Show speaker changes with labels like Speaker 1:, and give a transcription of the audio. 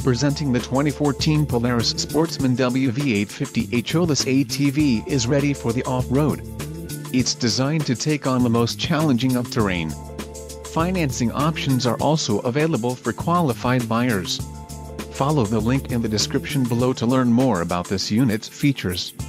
Speaker 1: Presenting the 2014 Polaris Sportsman WV850 H.O. This ATV is ready for the off-road. It's designed to take on the most challenging of terrain. Financing options are also available for qualified buyers. Follow the link in the description below to learn more about this unit's features.